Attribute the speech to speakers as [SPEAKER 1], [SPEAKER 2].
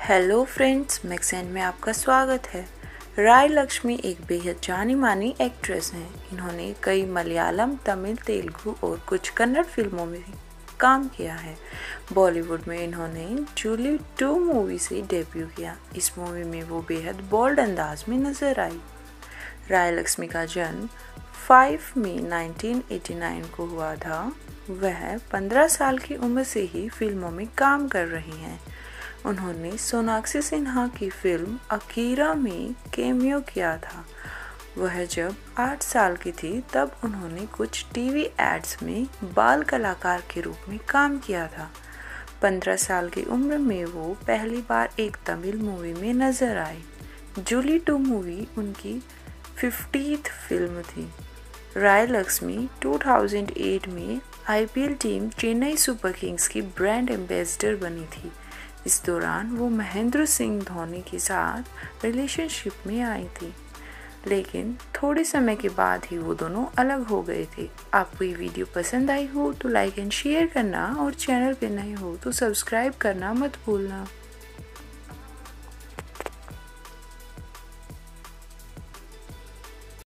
[SPEAKER 1] Hello friends, मैक्सेन में आपका स्वागत है। राय लक्ष्मी एक बेहद जानी मानी एक्ट्रेस हैं। इन्होंने कई मलयालम, तमिल, तेलुगु और कुछ कन्नड़ फिल्मों में काम किया है। बॉलीवुड में इन्होंने जूली 2 मूवी से डेब्यू किया। इस मूवी में वो बेहद बोल्ड अंदाज में नजर आई। राय लक्ष्मी का जन्म 5 मई 1989 को हुआ था। वह 15 साल की उम्र से ही फिल्मों में काम कर रही हैं। उन्होंने सोनाक्षी सिन्हा की फिल्म अकीरा में कैमियो किया था। वह जब 8 साल की थी तब उन्होंने कुछ टीवी एड्स में बाल कलाकार के रूप में काम किया था। 15 साल की उम्र में वो पहली बार एक तमिल मूवी में नजर आई। जूली 2 मूवी उनकी 50th फिल्म थी। राय लक्ष्मी 2008 में IPL team Chennai Super Kings की ब्रांड एम्बेसडर बनी थी। इस दौरान वो महेंद्र सिंह धोनी के साथ रिलेशनशिप में आई थी, लेकिन थोड़े समय के बाद ही वो दोनों अलग हो गए थे। आपको ये वीडियो पसंद आई हो तो लाइक एंड शेयर करना और चैनल पे नए हो तो सब्सक्राइब करना मत भूलना।